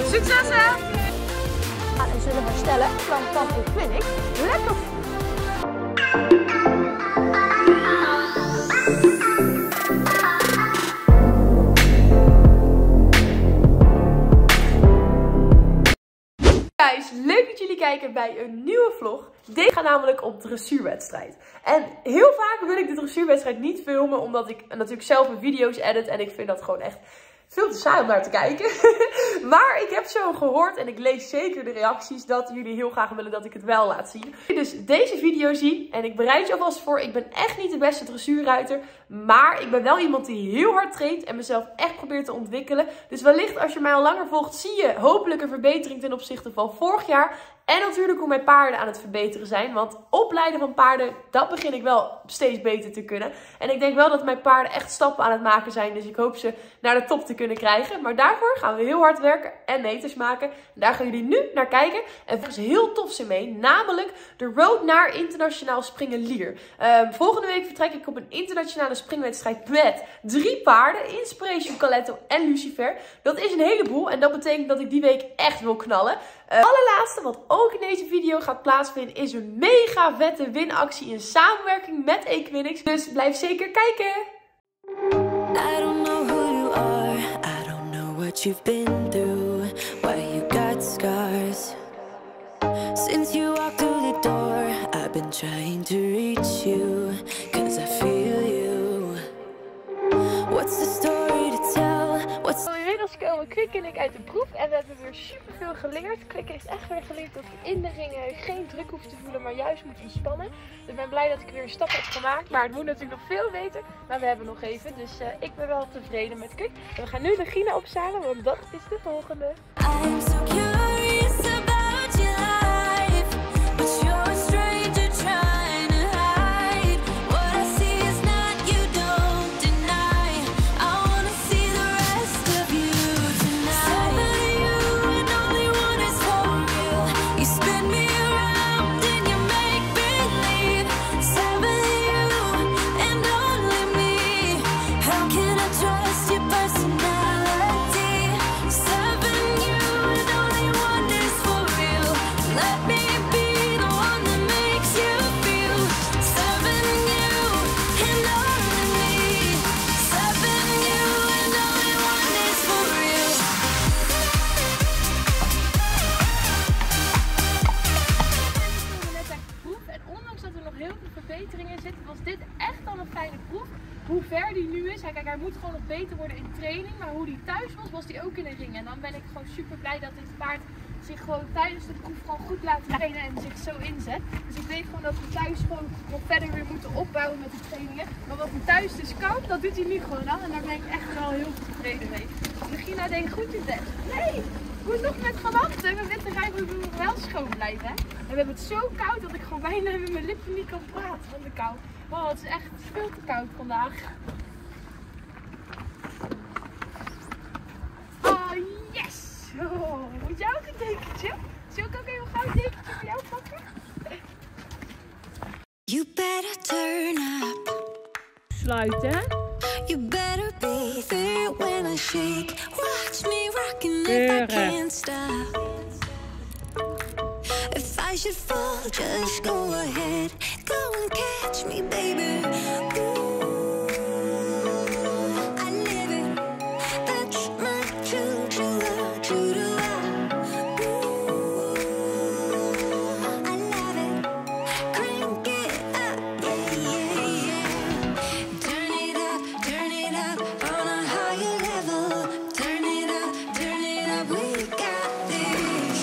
Succes hè! En zullen herstellen van Campo Clinic. Lekker! Guys, leuk dat jullie kijken bij een nieuwe vlog. Deze gaat namelijk op dressuurwedstrijd. En heel vaak wil ik de dressuurwedstrijd niet filmen, omdat ik natuurlijk zelf mijn video's edit. En ik vind dat gewoon echt veel te saai om naar te kijken. Maar ik heb zo gehoord en ik lees zeker de reacties dat jullie heel graag willen dat ik het wel laat zien. Dus deze video zien en ik bereid je alvast voor. Ik ben echt niet de beste dressuurruiter. Maar ik ben wel iemand die heel hard traint en mezelf echt probeert te ontwikkelen. Dus wellicht als je mij al langer volgt zie je hopelijk een verbetering ten opzichte van vorig jaar. En natuurlijk hoe mijn paarden aan het verbeteren zijn. Want opleiden van paarden, dat begin ik wel steeds beter te kunnen. En ik denk wel dat mijn paarden echt stappen aan het maken zijn. Dus ik hoop ze naar de top te kunnen krijgen. Maar daarvoor gaan we heel hard werken en meters maken. En daar gaan jullie nu naar kijken. En er is heel tofs in mee. Namelijk de road naar internationaal springen Lier. Volgende week vertrek ik op een internationale springwedstrijd met 3 paarden. Inspiration, Caletto en Lucifer. Dat is een heleboel. En dat betekent dat ik die week echt wil knallen. Allerlaatste wat ook in deze video gaat plaatsvinden is een mega vette winactie in samenwerking met Equinix. Dus blijf zeker kijken! I don't know who you are, I don't know what you've been through, why you got scars. Since you walked through the door, I've been trying to reach you, cause I feel you. What's the story to tell? Inmiddels komen Kwik en ik uit de proef en we hebben weer super veel geleerd. Kwik heeft echt weer geleerd dat je in de ringen geen druk hoeft te voelen, maar juist moet ontspannen. Dus ik ben blij dat ik weer een stap heb gemaakt, maar het moet natuurlijk nog veel beter. Maar we hebben nog even, dus ik ben wel tevreden met Kwik. En we gaan nu de Gina opzalen, want dat is de volgende. I'm so curious about your life, but you're a stranger trying to hide. What I see is not, you don't deny. I wanna see the rest of you tonight. Seven you and only one is for real. You spin me around and you make believe. Seven you and only me. How can I trust your personality? Seven you and only one is for real. Let me be the one that makes you feel. Seven you and only me. Seven you and only one is for real. We komen net uit de proef en ondanks dat er nog heel veel verbeteringen in zitten, was dit echt al een fijne proef. Hoe ver die nu is, kijk, hij moet gewoon nog beter worden in training, maar hoe die thuis was, was die ook in de ring. En dan ben ik gewoon super blij dat dit paard zich gewoon tijdens de proef gewoon goed laat trainen en zich zo inzet. Dus ik weet gewoon dat we thuis gewoon nog verder weer moeten opbouwen met de trainingen. Maar wat hij thuis dus kan, dat doet hij nu gewoon al en daar ben ik echt wel heel tevreden mee. Dus Regina denkt goed je best. Nee! Ik moet nog met galanten. Mijn witte rijbroek moet nog wel schoon blijven. Hè? En we hebben het zo koud dat ik gewoon bijna met mijn lippen niet kan praten van de kou. Oh, het is echt veel te koud vandaag. Oh, yes! Oh, moet jij ook een dekentje? Zal ik ook even gauw een dekentje voor jou pakken? You better turn up. Sluiten. You better be there when I shake. Watch me rocking if I can't stop. If I should fall, just go ahead. Go and catch me, baby. Ooh, I live it. That's my choo-choo-la, choo-choo-la. Ooh, I love it. Crank it up, yeah, yeah, yeah. Turn it up on a higher level. Turn it up, we got this.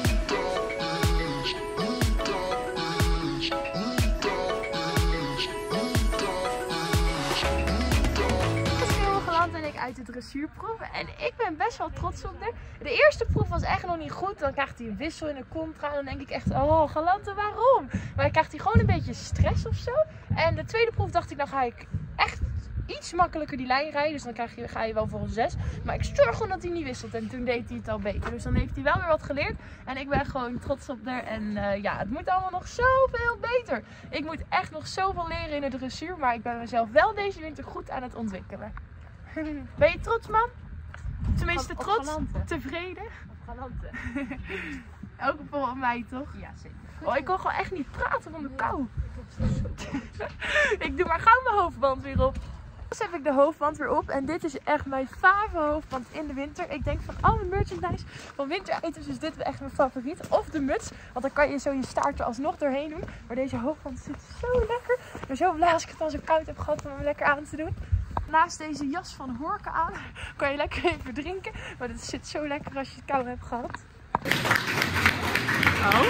En ik uit de dressuurproef en ik ben best wel trots op haar. De eerste proef was echt nog niet goed. Dan krijgt hij een wissel in een contra en dan denk ik echt, oh Galante, waarom? Maar dan krijgt hij gewoon een beetje stress of zo. En de tweede proef dacht ik, dan ga ik echt iets makkelijker die lijn rijden. Dus dan ga je wel voor een 6. Maar ik zorg gewoon dat hij niet wisselt en toen deed hij het al beter. Dus dan heeft hij wel weer wat geleerd en ik ben gewoon trots op haar. En ja, het moet allemaal nog zoveel beter. Ik moet echt nog zoveel leren in de dressuur, maar ik ben mezelf wel deze winter goed aan het ontwikkelen. Ben je trots, mam? Tenminste Of trots, galante. tevreden. Of galante. Ook voor mij toch? Ja, zeker. Oh, ik kan gewoon echt niet praten van de kou. Ik doe maar gauw mijn hoofdband weer op. Dus heb ik de hoofdband weer op. En dit is echt mijn favoriete hoofdband in de winter. Ik denk van alle merchandise van winteritems is dit echt mijn favoriet. Of de muts. Want dan kan je zo je staartje alsnog doorheen doen. Maar deze hoofdband zit zo lekker. Ik ben zo blij als ik het al zo koud heb gehad om hem lekker aan te doen. Naast deze jas van Horke aan kan je lekker even drinken. Maar dit zit zo lekker als je het kou hebt gehad. Oh.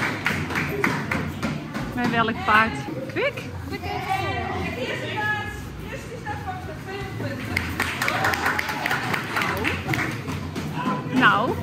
Met welk paard? Kwik? Nou.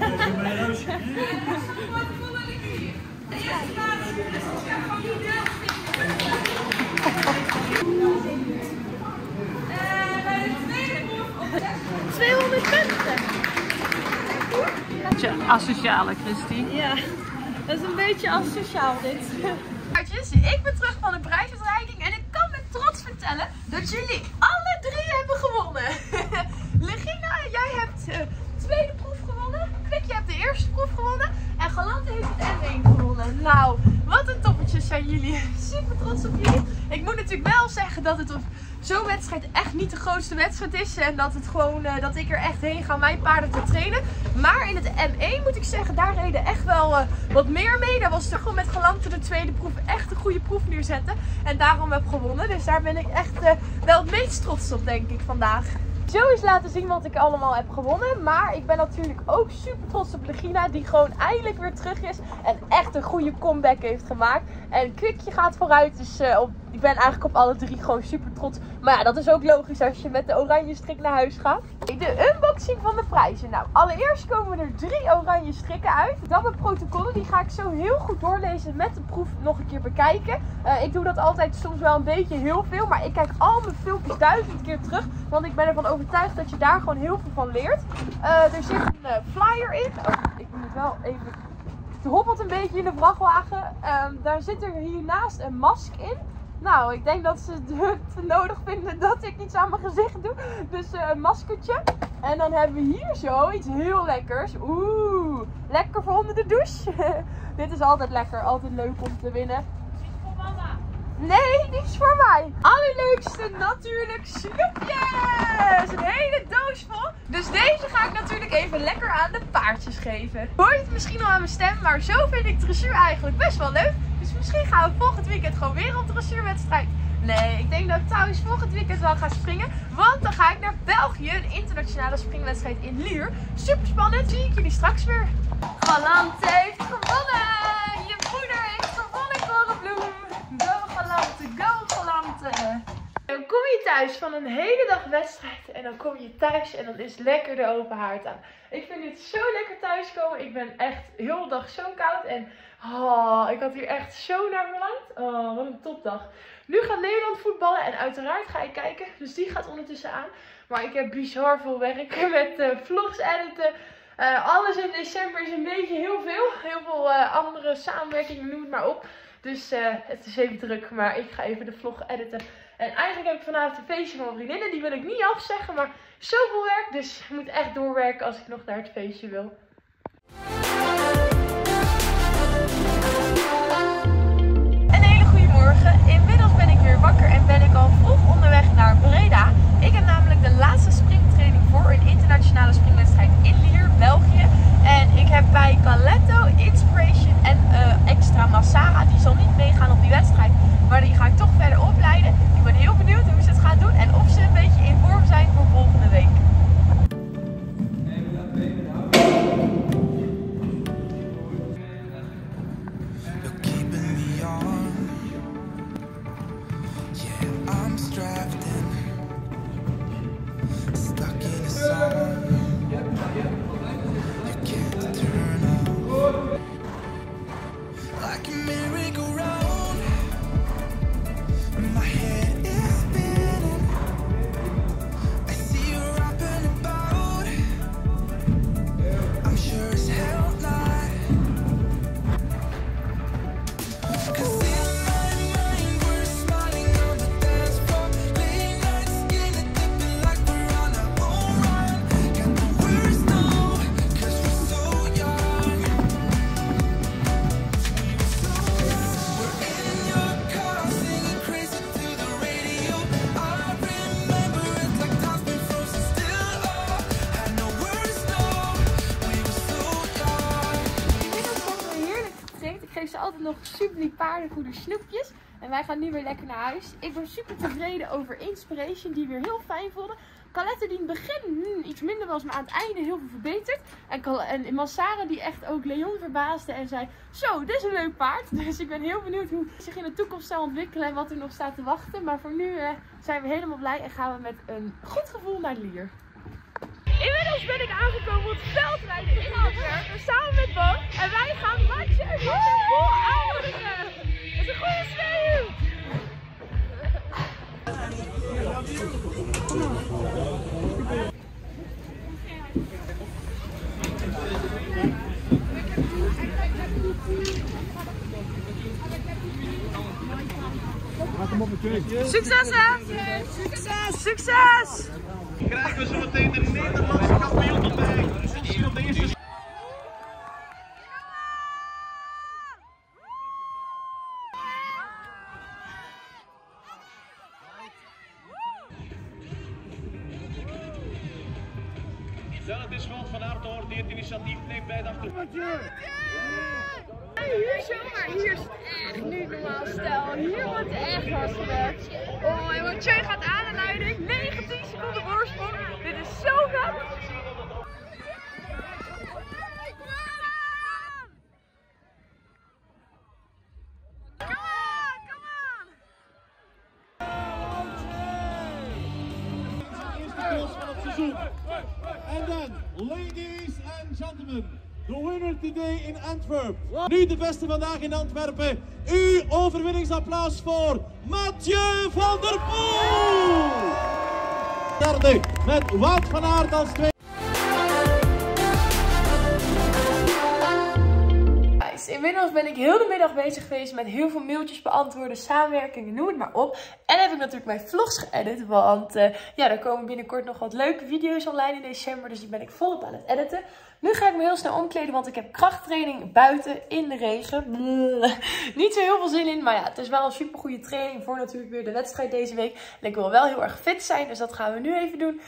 Beetje asociale, Christy. Ja, dat is een beetje asociaal dit. Ik ben terug van de prijsuitreiking en ik kan met trots vertellen dat jullie alle 3 hebben gewonnen. Legina, jij hebt de tweede proef gewonnen. Kwik, jij hebt de eerste proef gewonnen. En Galante heeft het M1 gewonnen. Nou, wat een toppertjes zijn jullie. Super trots op jullie. Ik moet natuurlijk wel zeggen dat het op zo'n wedstrijd echt niet de grootste wedstrijd is. En dat het gewoon, dat ik er echt heen ga om mijn paarden te trainen. Maar in het M1 moet ik zeggen, daar reden echt wel wat meer mee. Daar was toch gewoon met Galante de tweede proef echt een goede proef neerzetten. En daarom heb ik gewonnen. Dus daar ben ik echt wel het meest trots op, denk ik, vandaag. Zo is laten zien wat ik allemaal heb gewonnen. Maar ik ben natuurlijk ook super trots op Legina. Die gewoon eindelijk weer terug is. En echt een goede comeback heeft gemaakt. En Kwikje gaat vooruit. Dus ik ben eigenlijk op alle 3 gewoon super trots. Maar ja, dat is ook logisch als je met de oranje strik naar huis gaat. De unboxing van de prijzen. Nou, allereerst komen er 3 oranje strikken uit. Dan mijn protocollen. Die ga ik zo heel goed doorlezen met de proef nog een keer bekijken. Ik doe dat altijd soms wel een beetje heel veel. Maar ik kijk al mijn filmpjes 1000 keer terug. Want ik ben ervan overtuigd dat je daar gewoon heel veel van leert. Er zit een flyer in. Oh, ik moet wel even... Het hobbelt een beetje in de vrachtwagen. Daar zit er hiernaast een mask in. Nou, ik denk dat ze het nodig vinden dat ik iets aan mijn gezicht doe. Dus een maskertje. En dan hebben we hier zo iets heel lekkers. Oeh, lekker voor onder de douche. Dit is altijd lekker, altijd leuk om te winnen. Nee, die is voor mij. Allerleukste natuurlijk snoepjes. Een hele doos vol. Dus deze ga ik natuurlijk even lekker aan de paardjes geven. Hoor je het misschien al aan mijn stem, maar zo vind ik dressuur eigenlijk best wel leuk. Dus misschien gaan we volgend weekend gewoon weer op dressuurwedstrijd. Nee, ik denk dat ik trouwens volgend weekend wel ga springen. Want dan ga ik naar België, een internationale springwedstrijd in Lier. Super spannend, zie ik jullie straks weer. Galante heeft gewonnen. Je moeder heeft gewonnen, Korenbloem. Go Galante, go Galante. Dan kom je thuis van een hele dag wedstrijd en dan kom je thuis en dan is lekker de open haard aan. Ik vind dit zo lekker thuiskomen. Ik ben echt heel de dag zo koud en ik had hier echt zo naar verlangd. Oh, wat een topdag. Nu gaat Nederland voetballen en uiteraard ga ik kijken, dus die gaat ondertussen aan. Maar ik heb bizar veel werk met vlogs editen. Alles in december is een beetje heel veel. Heel veel andere samenwerkingen, noem het maar op. Dus het is even druk, maar ik ga even de vlog editen. En eigenlijk heb ik vanavond een feestje van mijn vriendinnen. Die wil ik niet afzeggen, maar zoveel werk. Dus ik moet echt doorwerken als ik nog naar het feestje wil. Een hele goede morgen. Inmiddels ben ik weer wakker en ben ik al vroeg onderweg naar Breda. Ik heb namelijk de laatste springtraining voor een internationale springwedstrijd in Lier, België. En ik heb bij Galetto, Inspiration en Extra Massara, die zal niet meegaan op die wedstrijd. Maar die ga ik toch verder opleiden. Ik ben heel benieuwd hoe ze het gaan doen en of ze een beetje in vorm zijn voor volgende week. altijd nog super lief paardenvoeder snoepjes. En wij gaan nu weer lekker naar huis. Ik ben super tevreden over Inspiration, die weer heel fijn vonden. Calette die in het begin iets minder was, maar aan het einde heel veel verbeterd. En Massara die echt ook Leon verbaasde en zei, zo, dit is een leuk paard. Dus ik ben heel benieuwd hoe het zich in de toekomst zal ontwikkelen en wat er nog staat te wachten. Maar voor nu zijn we helemaal blij en gaan we met een goed gevoel naar Lier. Inmiddels ben ik aangekomen op het veldrijden in Antwerpen, samen met Bo. En wij gaan matchen met de voorouderen. Het is een goede sfeer. Succes hè! Succes! Succes! Krijgen we zo meteen de Nederlandse kampioen erbij. Hier op de eerste. Zelf is Wout van Aert hoort die het initiatief neemt bij de achtergrond. Hier zomaar, hier is het echt niet normaal stel. Hier wordt echt hard gewerkt. Oh, en Mathieu gaat aan de leiding. 19 seconden voorsprong. Dit is zo vet. And then, ladies and gentlemen, the winner today in Antwerp. Nu de beste vandaag in Antwerpen. Uw overwinningsapplaus voor Mathieu van der Poel. Derde met Wout van Aert als tweede. Inmiddels ben ik heel de middag bezig geweest met heel veel mailtjes beantwoorden, samenwerkingen, noem het maar op. En heb ik natuurlijk mijn vlogs geëdit, want ja, er komen binnenkort nog wat leuke video's online in december. Dus die ben ik volop aan het editen. Nu ga ik me heel snel omkleden, want ik heb krachttraining buiten in de regen. Niet zo heel veel zin in, maar ja, het is wel een super goede training voor natuurlijk weer de wedstrijd deze week. En ik wil wel heel erg fit zijn, dus dat gaan we nu even doen.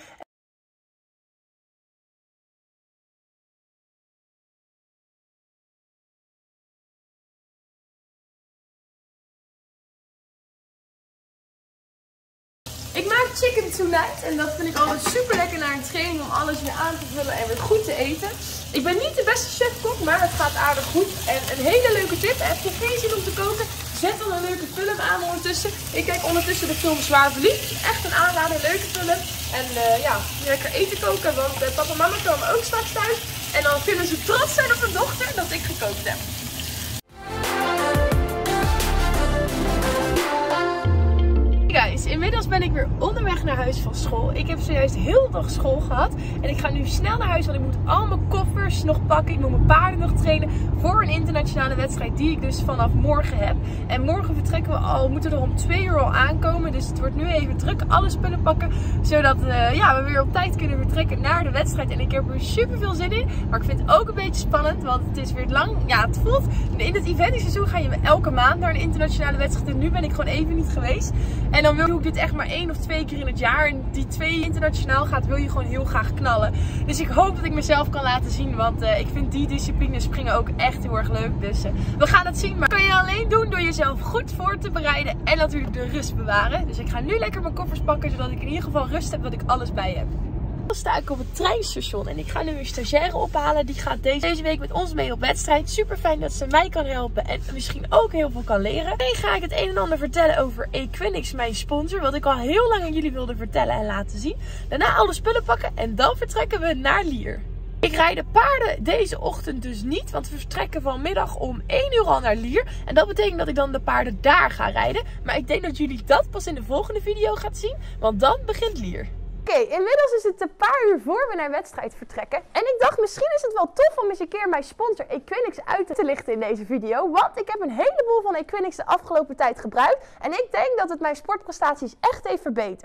Ik maak chicken tonight en dat vind ik altijd super lekker na een training om alles weer aan te vullen en weer goed te eten. Ik ben niet de beste chefkok, maar het gaat aardig goed. En een hele leuke tip, heb je geen zin om te koken, zet dan een leuke film aan ondertussen. Ik kijk ondertussen de film Zwaar Verliefd. Echt een aanrader, leuke film. En ja, lekker eten koken, want papa en mama komen ook straks thuis. En dan kunnen ze trots zijn op hun dochter dat ik gekookt heb. Guys, inmiddels ben ik weer onderweg naar huis van school. Ik heb zojuist heel de dag school gehad. En ik ga nu snel naar huis, want ik moet al mijn koffers nog pakken. Ik moet mijn paarden nog trainen voor een internationale wedstrijd die ik dus vanaf morgen heb. En morgen vertrekken we al, moeten er om 2 uur al aankomen. Dus het wordt nu even druk, alle spullen pakken. Zodat ja, we weer op tijd kunnen vertrekken naar de wedstrijd. En ik heb er super veel zin in. Maar ik vind het ook een beetje spannend, want het is weer lang. Ja, het voelt, in het eventseizoen ga je elke maand naar een internationale wedstrijd. En nu ben ik gewoon even niet geweest. En dan doe ik dit echt maar 1 of 2 keer in het jaar. En die 2 internationaal gaat, wil je gewoon heel graag knallen. Dus ik hoop dat ik mezelf kan laten zien. Want ik vind die discipline springen ook echt heel erg leuk. Dus we gaan het zien. Maar dat kun je alleen doen door jezelf goed voor te bereiden. En natuurlijk de rust bewaren. Dus ik ga nu lekker mijn koffers pakken. Zodat ik in ieder geval rust heb, dat ik alles bij heb. Dan sta ik op het treinstation en ik ga nu een stagiaire ophalen. Die gaat deze week met ons mee op wedstrijd. Super fijn dat ze mij kan helpen en misschien ook heel veel kan leren. En ga ik het een en ander vertellen over Equinix, mijn sponsor. Wat ik al heel lang aan jullie wilde vertellen en laten zien. Daarna alle spullen pakken en dan vertrekken we naar Lier. Ik rijd de paarden deze ochtend dus niet, want we vertrekken vanmiddag om 1 uur al naar Lier. En dat betekent dat ik dan de paarden daar ga rijden. Maar ik denk dat jullie dat pas in de volgende video gaan zien, want dan begint Lier. Oké, inmiddels is het een paar uur voor we naar wedstrijd vertrekken. En ik dacht, misschien is het wel tof om eens een keer mijn sponsor Equinix uit te lichten in deze video. Want ik heb een heleboel van Equinix de afgelopen tijd gebruikt. En ik denk dat het mijn sportprestaties echt heeft verbeterd.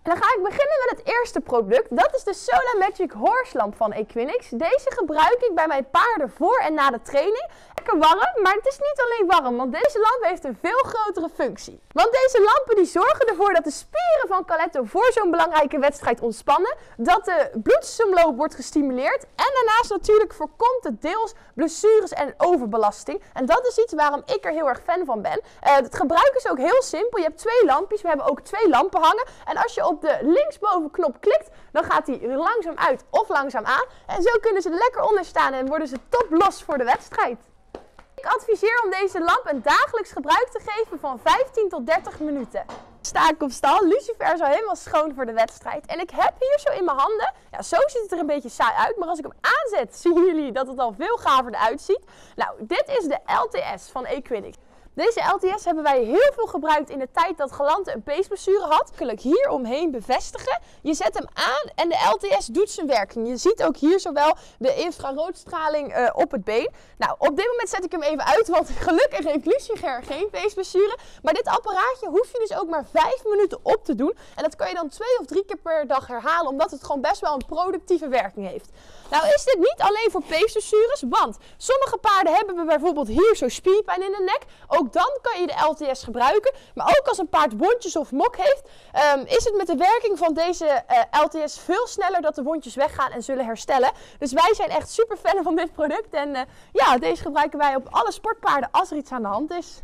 En dan ga ik beginnen met het eerste product. Dat is de Sola Magic Horse lamp van Equinix. Deze gebruik ik bij mijn paarden voor en na de training. Lekker warm, maar het is niet alleen warm, want deze lamp heeft een veel grotere functie. Want deze lampen die zorgen ervoor dat de spieren van Caletto voor zo'n belangrijke wedstrijd ontspannen. Dat de bloedsomloop wordt gestimuleerd. En daarnaast natuurlijk voorkomt het deels blessures en overbelasting. En dat is iets waarom ik er heel erg fan van ben. Het gebruik is ook heel simpel. Je hebt 2 lampjes. We hebben ook 2 lampen hangen. En als je op de linksboven knop klikt, dan gaat die langzaam uit of langzaam aan. En zo kunnen ze er lekker onder staan en worden ze top los voor de wedstrijd. Ik adviseer om deze lamp een dagelijks gebruik te geven van 15 tot 30 minuten. Sta ik op stal, Lucifer is al helemaal schoon voor de wedstrijd. En ik heb hier zo in mijn handen, ja, zo ziet het er een beetje saai uit, maar als ik hem aanzet, zien jullie dat het al veel gaver eruit ziet. Nou, dit is de LTS van Equinix. Deze LTS hebben wij heel veel gebruikt in de tijd dat Galante een peesblessure had. Hier omheen bevestigen. Je zet hem aan en de LTS doet zijn werking. Je ziet ook hier zowel de infraroodstraling op het been. Nou, op dit moment zet ik hem even uit, want gelukkig heeft Lucifer geen peesblessure. Maar dit apparaatje hoef je dus ook maar 5 minuten op te doen. En dat kan je dan 2 of 3 keer per dag herhalen, omdat het gewoon best wel een productieve werking heeft. Nou is dit niet alleen voor peesblessures, want sommige paarden hebben bijvoorbeeld hier zo spierpijn in de nek. Ook dan kan je de LTS gebruiken. Maar ook als een paard wondjes of mok heeft, is het met de werking van deze LTS veel sneller dat de wondjes weggaan en zullen herstellen. Dus wij zijn echt super fan van dit product. En ja, deze gebruiken wij op alle sportpaarden als er iets aan de hand is.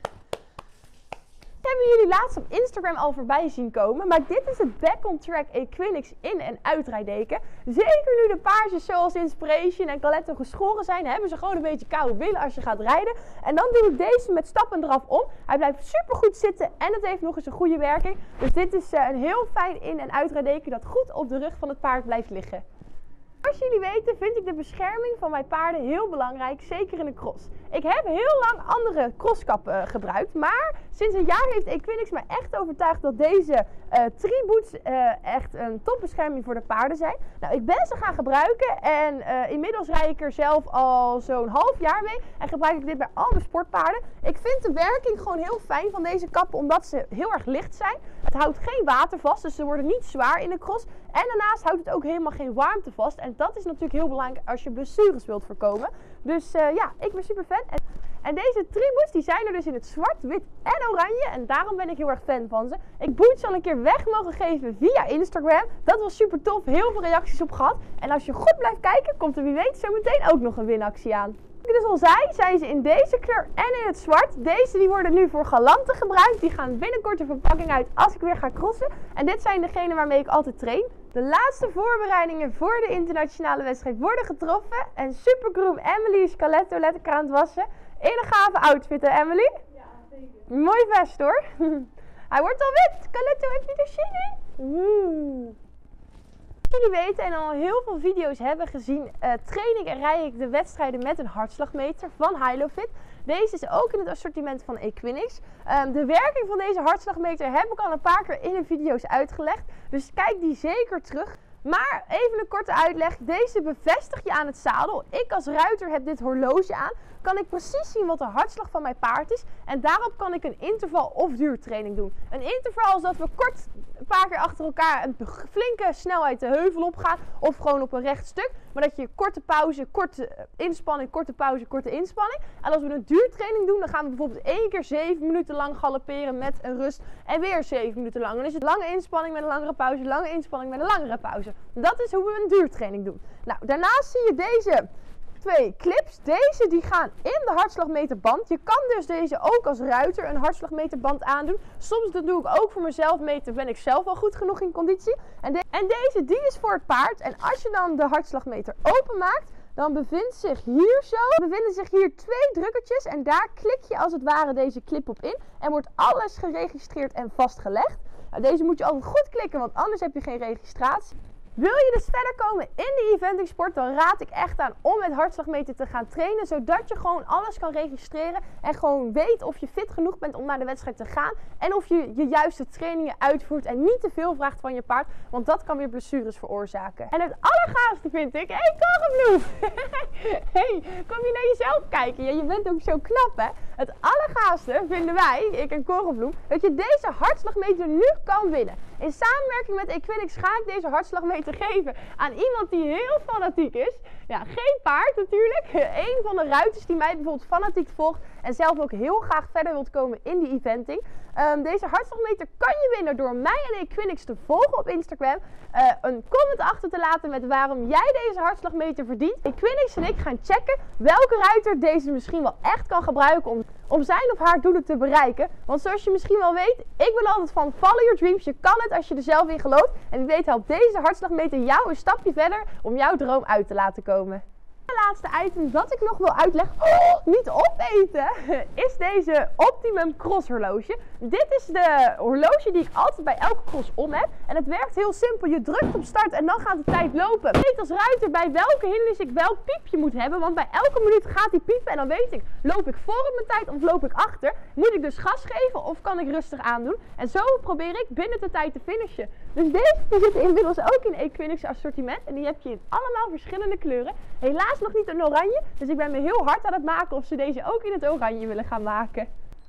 Hebben jullie laatst op Instagram al voorbij zien komen, maar dit is het Back on Track Equinix in- en uitrijdeken. Zeker nu de paardjes zoals Inspiration en Caletto geschoren zijn, hebben ze gewoon een beetje koude billen als je gaat rijden. En dan doe ik deze met stappen eraf om. Hij blijft super goed zitten en het heeft nog eens een goede werking. Dus dit is een heel fijn in- en uitrijdeken dat goed op de rug van het paard blijft liggen. Zoals jullie weten vind ik de bescherming van mijn paarden heel belangrijk, zeker in de cross. Ik heb heel lang andere crosskappen gebruikt, maar sinds een jaar heeft Equinix me echt overtuigd dat deze Triboots echt een topbescherming voor de paarden zijn. Nou, ik ben ze gaan gebruiken en inmiddels rijd ik er zelf al zo'n half jaar mee en gebruik ik dit bij al mijn sportpaarden. Ik vind de werking gewoon heel fijn van deze kappen, omdat ze heel erg licht zijn. Het houdt geen water vast, dus ze worden niet zwaar in de cross. En daarnaast houdt het ook helemaal geen warmte vast. En dat is natuurlijk heel belangrijk als je blessures wilt voorkomen. Dus ja, ik ben super fan. En deze Triboots die zijn er dus in het zwart, wit en oranje. En daarom ben ik heel erg fan van ze. Ik Boots al een keer weg mogen geven via Instagram. Dat was super tof. Heel veel reacties op gehad. En als je goed blijft kijken, komt er wie weet zo meteen ook nog een winactie aan. Zoals ik dus al zei, zijn ze in deze kleur en in het zwart. Deze die worden nu voor Galante gebruikt. Die gaan binnenkort de verpakking uit als ik weer ga crossen. En dit zijn degenen waarmee ik altijd train. De laatste voorbereidingen voor de internationale wedstrijd worden getroffen. En supergroom Emily is Caletto lekker aan het wassen. In een gave outfit, hè Emily? Ja, zeker. Mooi vest hoor. Hij wordt al wit. Caletto, heb je er zin in? Jullie weten en al heel veel video's hebben gezien, train ik en rij ik de wedstrijden met een hartslagmeter van Hylofit. Deze is ook in het assortiment van Equinix. De werking van deze hartslagmeter heb ik al een paar keer in de video's uitgelegd. Dus kijk die zeker terug. Maar even een korte uitleg. Deze bevestig je aan het zadel. Ik als ruiter heb dit horloge aan. Kan ik precies zien wat de hartslag van mijn paard is. En daarop kan ik een interval of duurtraining doen. Een interval is dat we kort een paar keer achter elkaar een flinke snelheid de heuvel op gaan. Of gewoon op een recht stuk. Maar dat je korte pauze, korte inspanning, korte pauze, korte inspanning. En als we een duurtraining doen, dan gaan we bijvoorbeeld 1 keer 7 minuten lang galopperen met een rust. En weer 7 minuten lang. Dan is het lange inspanning met een langere pauze, lange inspanning met een langere pauze. Dat is hoe we een duurtraining doen. Nou, daarnaast zie je deze 2 clips. Deze die gaan in de hartslagmeterband. Je kan dus deze ook als ruiter een hartslagmeterband aandoen. Soms dat doe ik ook voor mezelf meten. Ben ik zelf al goed genoeg in conditie. En deze die is voor het paard. En als je dan de hartslagmeter openmaakt, dan bevinden zich hier 2 drukkertjes. En daar klik je als het ware deze clip op in. En wordt alles geregistreerd en vastgelegd. Nou, deze moet je altijd goed klikken, want anders heb je geen registratie. Wil je dus verder komen in de eventingsport, dan raad ik echt aan om met hartslagmeter te gaan trainen. Zodat je gewoon alles kan registreren en gewoon weet of je fit genoeg bent om naar de wedstrijd te gaan. En of je je juiste trainingen uitvoert en niet te veel vraagt van je paard. Want dat kan weer blessures veroorzaken. En het allergaafste vind ik, hey Korenbloem! Hey, kom je naar jezelf kijken? Ja, je bent ook zo knap hè? Het allergaafste vinden wij, ik en Korrelbloem, dat je deze hartslagmeter nu kan winnen. In samenwerking met Equinix ga ik deze hartslagmeter geven aan iemand die heel fanatiek is. Ja, geen paard natuurlijk. Een van de ruiters die mij bijvoorbeeld fanatiek volgt en zelf ook heel graag verder wilt komen in die eventing. Deze hartslagmeter kan je winnen door mij en Equinix te volgen op Instagram. Een comment achter te laten met waarom jij deze hartslagmeter verdient. Equinix en ik gaan checken welke ruiter deze misschien wel echt kan gebruiken om zijn of haar doelen te bereiken. Want zoals je misschien wel weet, ik ben altijd van follow your dreams. Je kan het als je er zelf in gelooft. En wie weet helpt deze hartslagmeter jou een stapje verder om jouw droom uit te laten komen. Het laatste item dat ik nog wil uitleggen, niet opeten, is deze Optimum Cross horloge. Dit is de horloge die ik altijd bij elke cross om heb. En het werkt heel simpel. Je drukt op start en dan gaat de tijd lopen. Ik weet als ruiter bij welke hindernis ik welk piepje moet hebben. Want bij elke minuut gaat die piepen en dan weet ik, loop ik voor op mijn tijd of loop ik achter? Moet ik dus gas geven of kan ik rustig aandoen? En zo probeer ik binnen de tijd te finishen. Dus deze zitten inmiddels ook in Equinix assortiment. En die heb je in allemaal verschillende kleuren. Helaas nog niet een oranje. Dus ik ben me heel hard aan het maken of ze deze ook in het oranje willen gaan maken.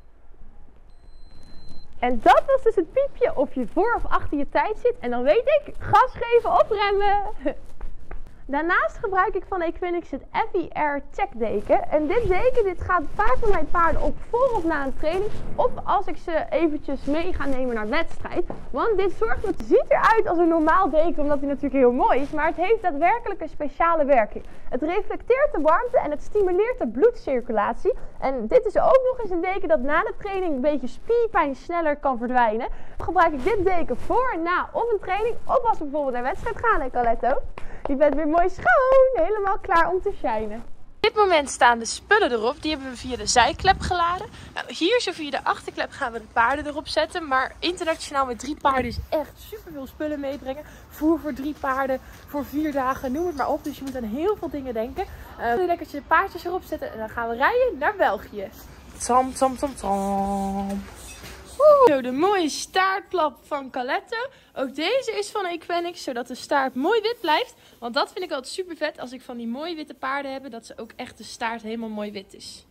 En dat was dus het piepje of je voor of achter je tijd zit. En dan weet ik, gas geven of remmen. Daarnaast gebruik ik van Equinix het Effie Air Check deken. En dit deken gaat vaak voor mijn paarden op voor of na een training. Of als ik ze eventjes mee ga nemen naar wedstrijd. Want dit zorgt, het ziet eruit als een normaal deken omdat hij natuurlijk heel mooi is. Maar het heeft daadwerkelijk een speciale werking. Het reflecteert de warmte en het stimuleert de bloedcirculatie. En dit is ook nog eens een deken dat na de training een beetje spierpijn sneller kan verdwijnen. Dan gebruik ik dit deken voor, na of een training. Of als we bijvoorbeeld naar wedstrijd gaan, hè Carletto? Je bent weer mooi schoon, helemaal klaar om te shinen. Op dit moment staan de spullen erop. Die hebben we via de zijklep geladen. Nou, hier zo via de achterklep gaan we de paarden erop zetten. Maar internationaal met 3 paarden is echt super veel spullen meebrengen. Voer voor 3 paarden, voor 4 dagen, noem het maar op. Dus je moet aan heel veel dingen denken. Lekker de paardjes erop zetten en dan gaan we rijden naar België. Tam, tam, tam, tam. Zo, de mooie staartklap van Carletto. Ook deze is van Equinix, zodat de staart mooi wit blijft. Want dat vind ik altijd super vet als ik van die mooie witte paarden heb. Dat ze ook echt de staart helemaal mooi wit is.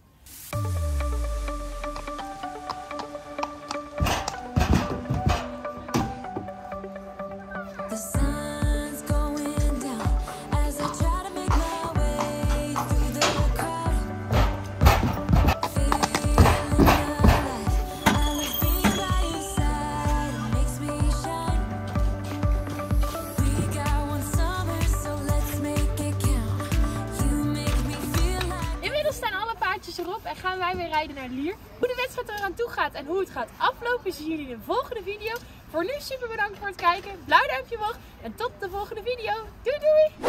The sun's going down as I try to make my way through the crowd. Feeling alive, I love being by your side. It makes me shine. We got one summer, so let's make it count. You make me feel like. Inmiddels staan alle paardjes erop en gaan wij weer rijden naar Lier. Hoe de wedstrijd eraan toe gaat en hoe het gaat aflopen zien jullie in de volgende video. Voor nu super bedankt voor het kijken. Blauw duimpje omhoog en tot de volgende video. Doei doei!